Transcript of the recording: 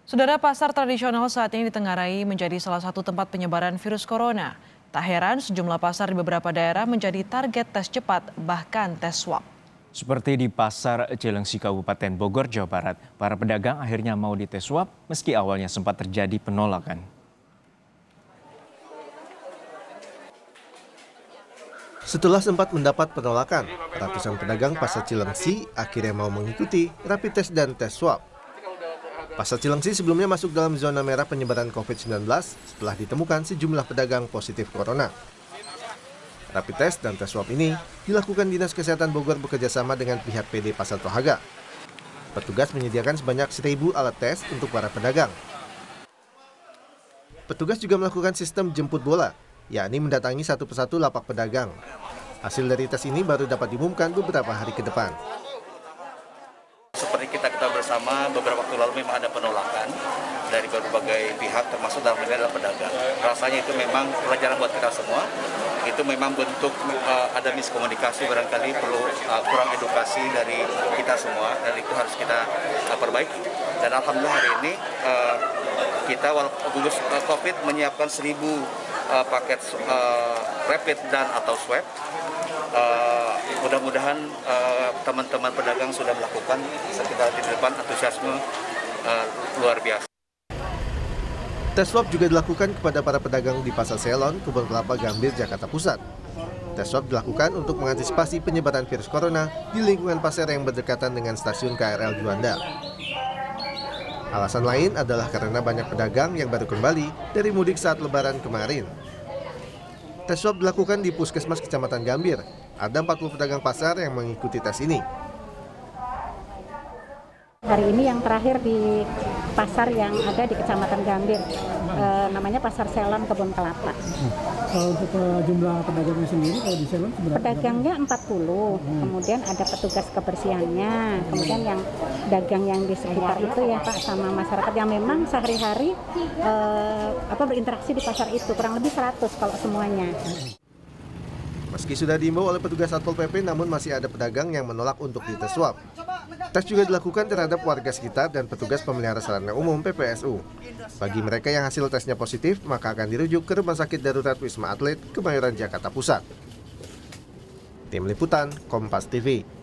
Saudara, pasar tradisional saat ini ditengarai menjadi salah satu tempat penyebaran virus corona. Tak heran sejumlah pasar di beberapa daerah menjadi target tes cepat, bahkan tes swab. Seperti di Pasar Cilengsi Kabupaten Bogor, Jawa Barat, para pedagang akhirnya mau dites swab meski awalnya sempat terjadi penolakan. Setelah sempat mendapat penolakan, ratusan pedagang Pasar Cilengsi akhirnya mau mengikuti rapid test dan tes swab. Pasar Cilengsi sebelumnya masuk dalam zona merah penyebaran COVID-19 setelah ditemukan sejumlah pedagang positif corona. Rapid test dan tes swab ini dilakukan Dinas Kesehatan Bogor bekerjasama dengan pihak PD Pasar Tohaga. Petugas menyediakan sebanyak 1.000 alat tes untuk para pedagang. Petugas juga melakukan sistem jemput bola, yakni mendatangi satu persatu lapak pedagang. Hasil dari tes ini baru dapat diumumkan beberapa hari ke depan. Seperti kita bersama, beberapa waktu lalu memang ada penolakan dari berbagai pihak, termasuk dalam ini adalah pedagang. Rasanya itu memang pelajaran buat kita semua. Itu memang bentuk ada miskomunikasi, barangkali perlu kurang edukasi dari kita semua, dan itu harus kita perbaiki. Dan alhamdulillah hari ini kita gugus COVID menyiapkan 1.000 paket rapid dan atau swab. Mudah-mudahan teman-teman pedagang sudah melakukan, sekitar di depan antusiasme luar biasa. Tes swab juga dilakukan kepada para pedagang di Pasar Selon, Kebun Kelapa, Gambir, Jakarta Pusat. Tes swab dilakukan untuk mengantisipasi penyebaran virus corona di lingkungan pasar yang berdekatan dengan stasiun KRL Juanda. Alasan lain adalah karena banyak pedagang yang baru kembali dari mudik saat Lebaran kemarin. Tes swab dilakukan di Puskesmas Kecamatan Gambir. Ada 40 pedagang pasar yang mengikuti tes ini. Hari ini yang terakhir di pasar yang ada di Kecamatan Gambir, namanya Pasar Selon Kebun Kelapa. Kalau untuk jumlah pedagangnya sendiri, kalau di Selon seberapa? Pedagangnya 40, kemudian ada petugas kebersihannya, kemudian yang dagang yang di sekitar itu ya Pak, sama masyarakat yang memang sehari-hari berinteraksi di pasar itu, kurang lebih 100 kalau semuanya. Meski sudah diimbau oleh petugas Satpol PP, namun masih ada pedagang yang menolak untuk dites swab. Tes juga dilakukan terhadap warga sekitar dan petugas pemelihara sarana umum PPSU. Bagi mereka yang hasil tesnya positif, maka akan dirujuk ke Rumah Sakit Darurat Wisma Atlet, Kemayoran, Jakarta Pusat. Tim Liputan, Kompas TV.